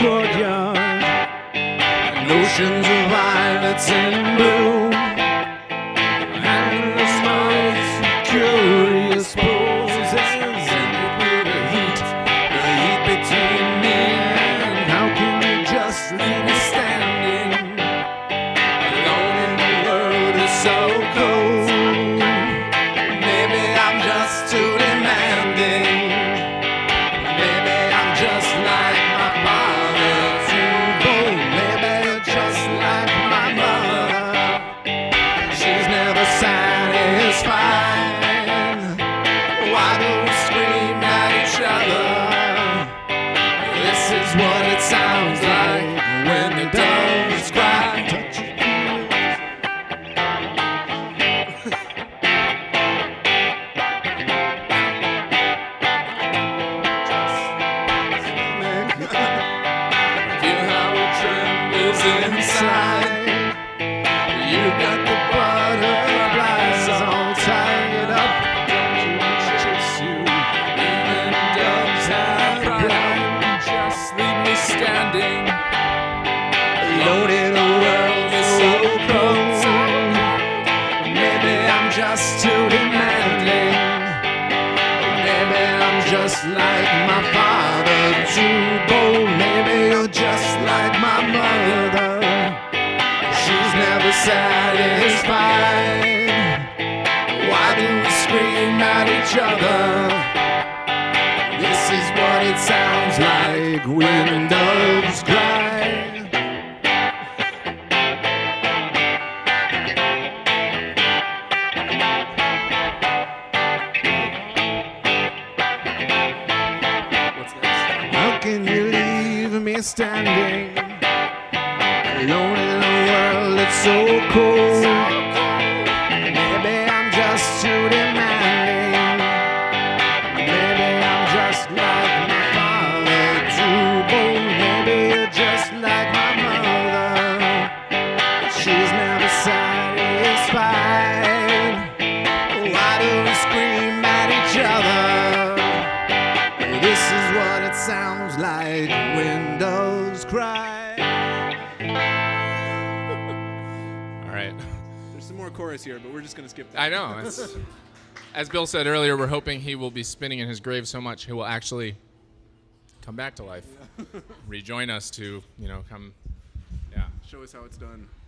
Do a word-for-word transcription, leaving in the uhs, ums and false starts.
courtyard, and oceans of violets and blue, and the smiles, curious poses, and you feel the heat, the heat between me and how can you just leave me standing alone in the world is so cold. Maybe I'm just too demanding. Maybe I'm just like my father, too bold. Maybe you're just like my mother. She's never satisfied. Why do we scream at each other? This is what it sounds like when the doves cry. Touch your feel how it trembles inside. You've got the butterflies all tied up. Don't chase you. Even doves have pride. Just leave me standing alone in a world is so cold. Maybe I'm just too demanding. Maybe I'm just like my father, too bold. Maybe you're just like my mother. She's never satisfied. Why do we scream at each other? This is what it sounds like when doves cry. How can you leave me standing alone in a world that's so cold? Maybe I'm just too demanding. Maybe I'm just like my father, too bold. Maybe you're just like my mother. She's never satisfied. Why do we scream at each other? This is what it sounds like when doves cry. All right. There's some more chorus here, but we're just going to skip that. I know. It's, as Bill said earlier, we're hoping he will be spinning in his grave so much he will actually come back to life, rejoin us to, you know, come. Yeah. Show us how it's done.